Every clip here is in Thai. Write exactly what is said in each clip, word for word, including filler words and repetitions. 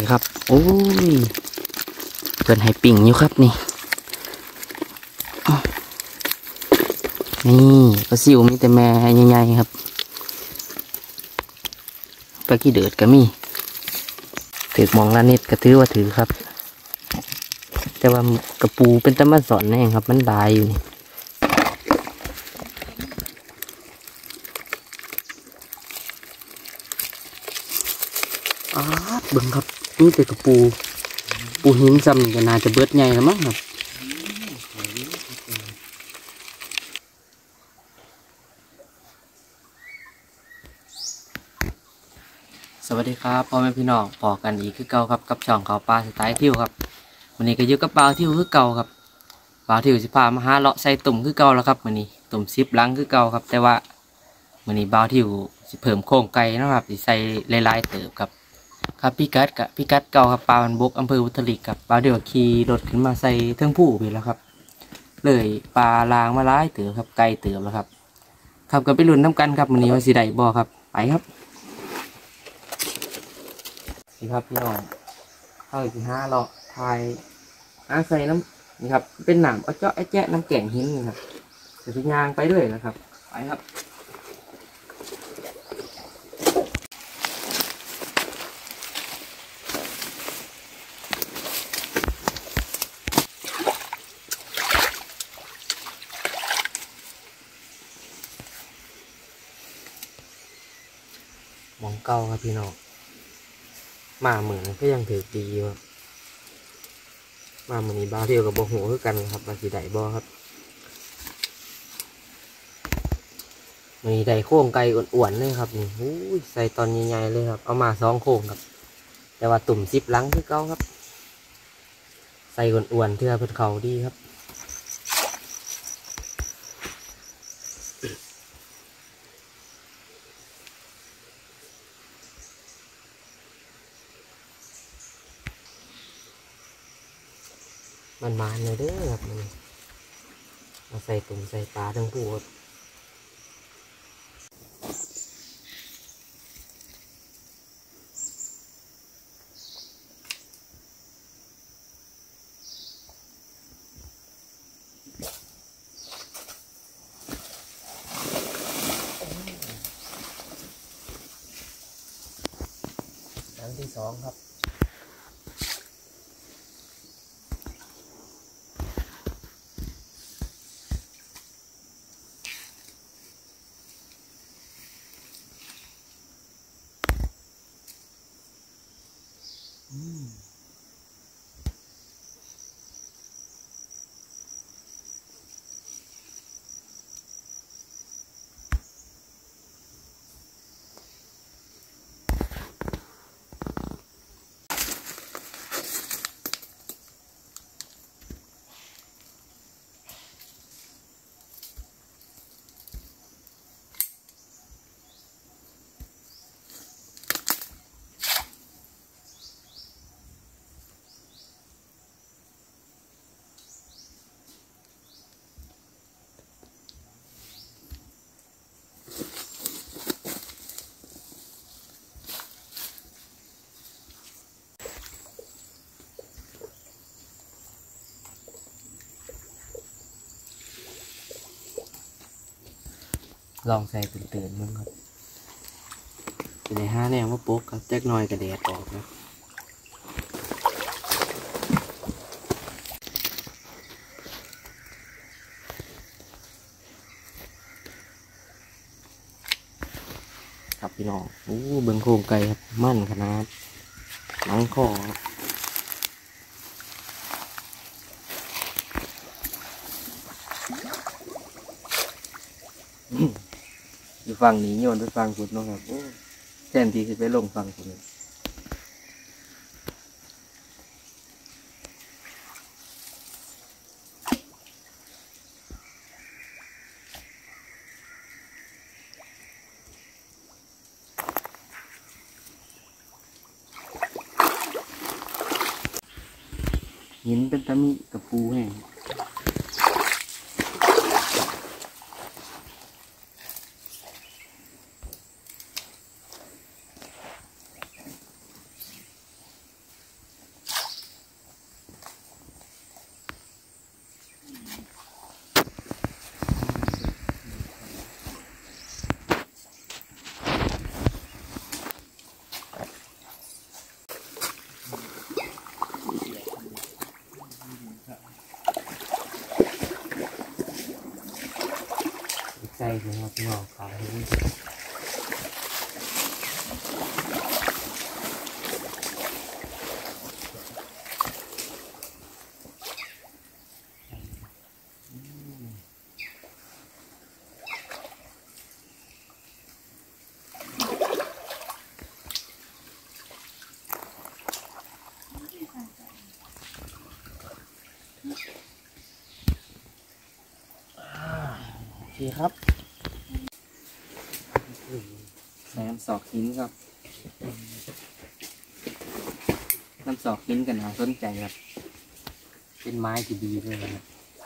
ครับโอ้ยเกินให้ปิ่งอยู่ครับนี่นี่ปลาซิวมีแต่แม่ใหญ่ๆครับปลาขี้เดือดก็มีถือมองละนิดก็ถือว่าถือครับแต่ว่ากระปูเป็นตะมาสอนแน่ครับมันได้อยู่นี่อ้าเบิ่งครับนี่แต่กระปูปูหินซ้ำก็น่าจะเบิดใหญ่แล้วมั้งครับสวัสดีครับพ่อแม่พี่น้องพอกันอีกคือเก่าครับกับช่องเขาปลาสไตล์ทิวครับวันนี้ก็อยู่กับปลาทิวคือเก่าครับปลาทิวสิพามาหาเลาะใส่ตุ่มคือเก่าแล้วครับวันนี้ตุ่มซิปลังคือเก่าครับแต่ว่าวันนี้ปลาทิวสิเพิ่มโครงไก่นะครับสิใส่หลายๆเติบครับครับพี่กัดกับพี่กัดเก่าครับปลาบันบกอำเภอวุฒลิกครับปลาเดี๋ยวขี่รถขึ้นมาใส่เทิงผู้ไปแล้วครับเลยปลาลางมาหลายเติบครับไก่เติบแล้วครับครับก็ไปลุ้นน้ำกันครับวันนี้ว่าสิได้บ่ครับไปครับนี่ครับพี่น้องเข้าอีกห้าเลาะทายอาใส่น้ำนี่ครับเป็นหนามเอาเจาะไอ้แจ๊ะน้ำแกงหินนี่ครับจะทิ้งยางไปด้วยนะครับไปครับมองเก้าครับพี่น้องมาเหมือนก็ยังถือดีอยู่มาเหมือนนี้บ้าเที่ยวกับโบหัวคือกันครับมาสีไดบอครับมีไดโค้งไก่อ้วนๆเลยครับนี่อู้ยใส่ตอนใหญ่ๆเลยครับเอามาสองโค้งครับแต่ว่าตุ่มซิปลังคือเก้าครับใส่อ้วนๆเทื่อเพื่อเขาดีครับมันมาเลยเด้อครับมันมาใส่ตุ่มใส่ปลาทั้งผู้ครับครั้งที่สองครับลองใส่ตื่นๆมั้งครับในห้าแนวว่าปุ๊กครับแจ็คน้อยกระเดดออกนะครับพี่น้องโอ้เบิ้งโครงไก่ครับมั่นขนาดหลังคออยู่ฝั่งนี้โยนไปฝั่งสุดนะครับแทนที่จะไปลงฝั่งสุดหินเป็นตะมิกระปูแห้งส่เลยครับพี่น้องขาวโอเคครับใส่น้ำสอกหินครับน้ำสอกหินกันนะสนใจครับเป็นไม้ที่ดีเลยนะ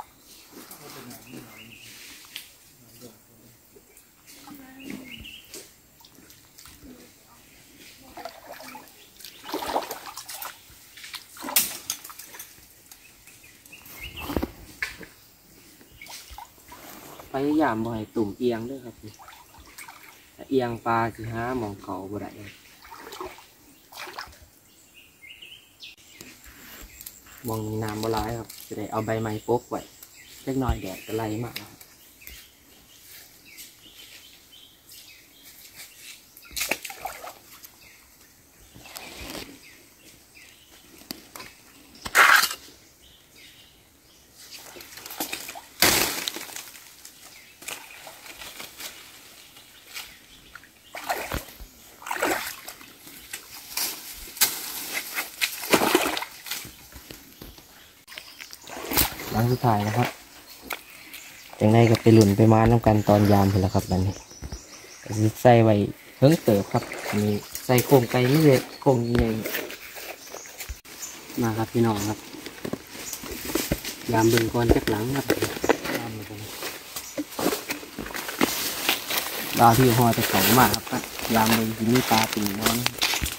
พยายามบ่ให้ตุ่มเอียงด้วยครับถ้าเอียงปลาสิหาหมองเขาบ่ได้มองน้ำบ่ร้ายครับจะได้เอาใบไม้ปกไว้เล็กน้อยแดดจะไล่มากหลังสุดท้ายนะครับจังได้ก็ไปหลุนไปม้าน้ำกันตอนยามเห็นแล้วครับบัดนี้ใส่ไว้เพิ่งเติบครับมีใส่โครงไก่นี่เลยโครงนี้เลยมาครับพี่น้องครับยามเบิ่งก่อนจักหลังครับปลาที่ห่อจะของมากครับยามเบิ่งที่นี่ปลาปีน้อง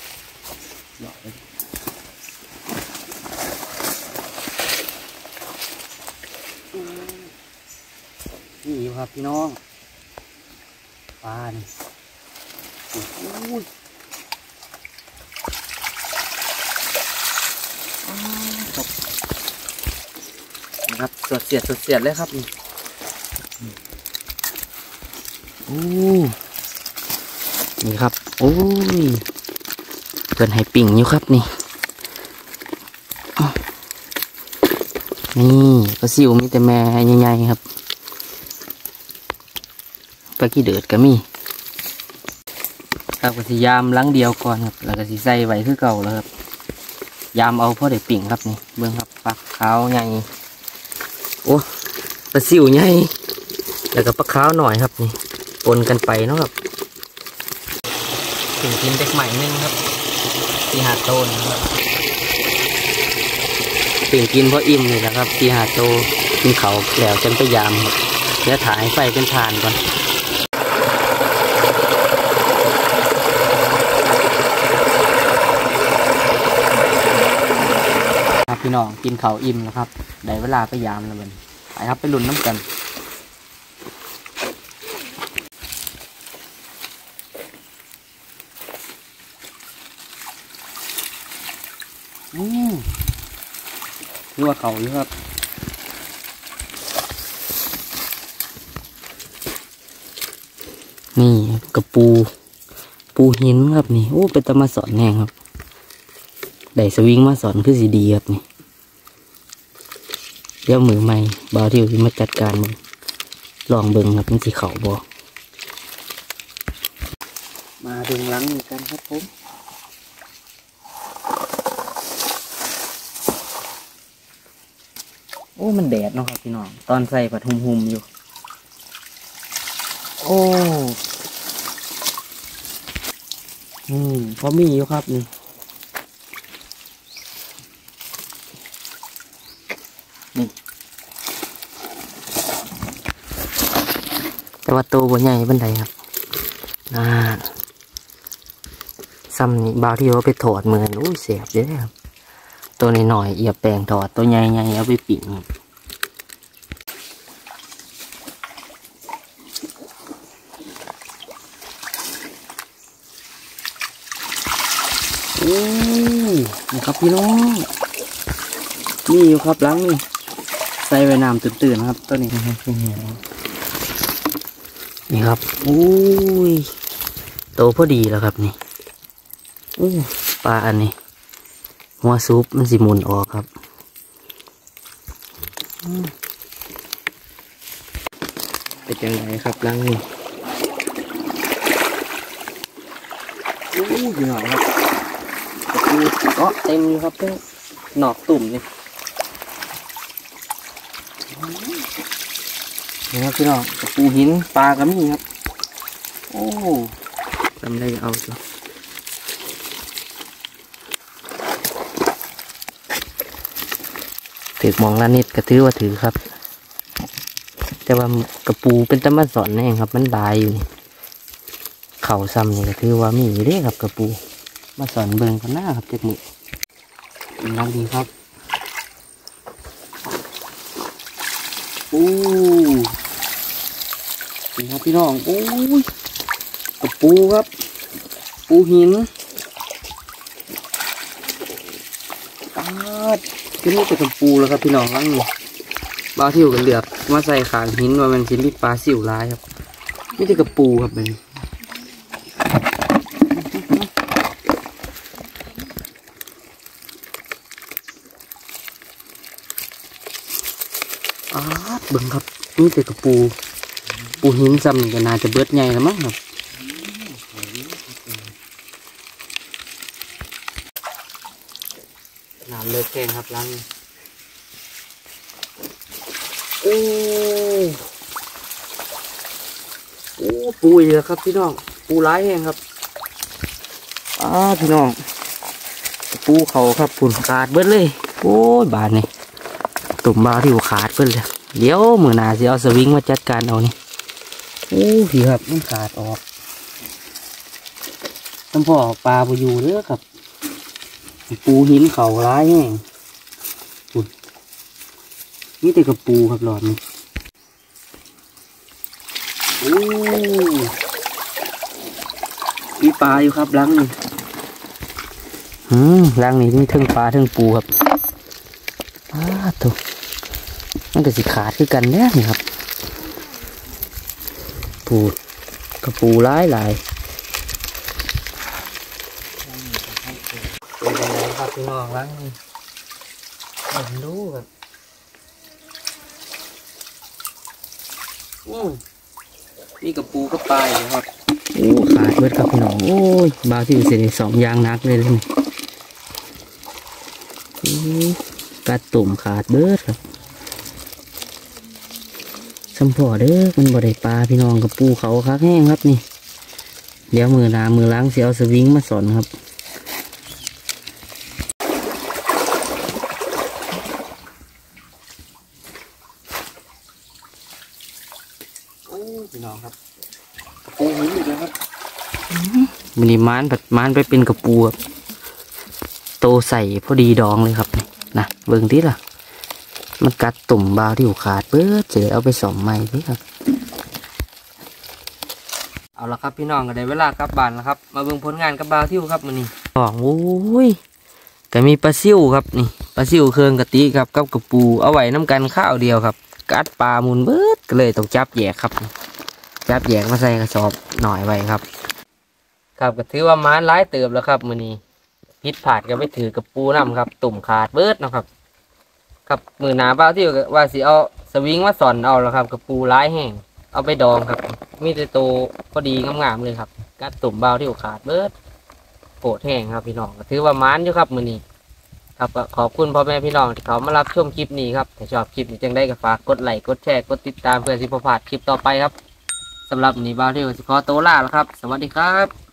นี่อยู่ครับพี่น้องปลานี่โอ้ยนะครับสดเสียดสดเสียดเลยครับนี่โอ้นี่ครับโอ้ยเกินให้ปิ่งอยู่ครับนี่นี่ปลาซิวมีแต่แม่ใหญ่ๆครับปลาขี้เดือดก็มีครับก็สิยามล้างเดียวก่อนครับแล้วก็สิใส่ไว้คือเก่าแล้วครับยามเอาพอได้ปิ่งครับนี่เบื้องครับปลาขาวใหญ่โอ้ปลาซิวใหญ่แล้วก็ปลาขาวหน่อยครับนี่ปนกันไปเนาะครับปิ่งกินเด็กใหม่นึงครับที่หาโตนะครับปิ่งกินเพราะอิ่มเลยนะครับที่หาโตกินเขาแล้วจนไปยามครับเดี๋ยวถ่ายไฟเป็นทานก่อนครับพี่น้องกินเขาอิ่มแล้วครับได้เวลาไปยามแล้วมันไปครับไปลุ้นน้ำกันอืมนี่ว่าเขาอยู่ครับนี่กระปูปูหินครับนี่โอ้เป็นตะมาสอนแห้งครับได้สวิงมาสอนคือสีดีครับนี่เดี๋ยวมือใหม่บ่าวที่อยู่ที่มาจัดการมึงลองเบิ่งครับมันสีเขาบ่มาดึงหลังกันครับผมโอ้มันแดดเนาะครับพี่น้องตอนใส่ผัดหุ่มๆอยู่โอ้อืมพอมีอยู่ครับนี่นี่แต่ว่าตัวบ่ใหญ่บันไดครับน่าซ้ำนี่บ่าวที่ว่าไปถอดเหมือนอุ้ยเสียบเยอะครับตัวนี้หน่อยเอียบแปลงถอดตัวใหญ่ๆเอาไปปิ่งโอ้นี่ครับพี่น้องนี่อยู่ครับล้างนี่ใส่ไว้น้ำตื่นๆครับตัวนี้ครับนี่ครับอุ้ยโตพอดีแล้วครับนี่อู้ปลาอันนี้หัวซุปมันสิหมุนออกครับเป็นยังไงครับลังนี่อู้ยหน่อยครับดูเกาะเต็มอยู่ครับเพื่อหนอกตุ่มนี่นี่ครับพี่น้องกระปูหินปลากระมี่ครับโอ้ทำได้เอาจ้ะถือมองละนิดกระถือว่าถือครับแต่ว่ากระปูเป็นตะมาสอนแน่ครับมันบายอยู่นี่เข่าซ้ำนี่ก็ถือว่ามีอยู่เด้ครับกระปูมาสอนเบิ่งกันหน้าครับเจ็บมือน้องดีครับโอ้นี่ครับพี่น้องโอ้ยกระปูครับปูหินปาดที่นี่เป็นกระปูแล้วครับพี่น้องลังนี่บ้าที่อยู่กันเหลือบมาใส่ขางหินว่ามันชิ้นที่ปลาสิวร้ายครับนี่เป็นกระปูครับมันอาเบิ่งครับนี่เป็นกระปูปูหินซ้ำนี่ก็น่าจะเบิดใหญ่แล้วมั้งครับน้ำเลิกแกงครับลังโอ้โอ้ปูอีกแล้วครับพี่น้องปูร้ายแห้งครับอ้าพี่น้องปูเขาครับฝุ่นขาดเบิดเลยโอ้ยบาดนี่ตุ่มบาที่หัวขาดเบิดเลยเดี๋ยวมือหนาสิเอาสวิงมาจัดการเอานี่โอ้พี่ครับมันขาดออกต้นพ่อปลาไปอยู่เด้อครับปูหินเขาร้ายแห้งนี่แต่กระปูครับหลอดนี่โอ้มีปลาอยู่ครับลังนี่อืมลังนี่มีทั้งปลาทั้งปูครับอ้าถูกมันก็สิขาดคือกันแน่นี่ครับปูกระปูร้ายหลายเป็นยังไงครับพี่น้องลังนี่เห็นดูครับอืมนี่กับปูก็ปลาอยู่ครับโอ้ขาดเบิดครับพี่น้องโอ้ยบาที่เสร็จสองยางนักเลยเลยกระตุ่มขาดเบิดครับสัมพอเด้อมันบ่ได้ปลาพี่น้องกับปูเขาคักแห้งครับนี่เดี๋ยวมือนามือล้างเสียเอาสวิงมาสอนครับพี่น้องครับกระปูหินอีกแล้วครับมันนี่ม้านแบบม้านไปเป็นกระปูครับโตใส่พอดีดองเลยครับนะเบิ่งดิล่ะมันกัดตุ่มบาวที่หัวขาดเบิดจะเอาไปสอมใหม่พี่ครับเอาละครับพี่น้องก็ได้เวลากลับบ้านแล้วครับมาเบิ่งผลงานกับบาวที่ครับมันนี่อ๋อโอ้ยก็มีปลาซิ่วครับนี่ปลาซิ่วเครื่องกะติครับกับกระปูเอาไว้น้ำกันข้าวเดียวครับกัดปลามุนเบิดก็เลยต้องจับแยกครับจับแยกมาใส่กระสอบหน่อยไว้ครับครับก็ถือว่าม้านร้ายเติบแล้วครับมือนี้พิษผาดก็ไม่ถือกับปูน้ำครับตุ่มขาดเบิดนะครับครับมือหนาเบ้าที่ว่าสิเอาสวิงมาสอนเอาแล้วครับกับปูร้ายแห้งเอาไปดองครับมีแต่โตพอดีงามๆเลยครับกัดตุ่มเบ้าที่ขาดเบิดโปดแห้งครับพี่น้องก็ถือว่าม้านอยู่ครับมือนี้ครับขอบคุณพ่อแม่พี่น้องที่เขามารับชมคลิปนี้ครับถ้าชอบคลิปนี้จังได้ก็ฝากกดไลค์กดแชร์กดติดตามเพื่อสิบพลาดคลิปต่อไปครับสำหรับวันนี้บ่าวเที่ยวสิขอตัวลาแล้วครับสวัสดีครับ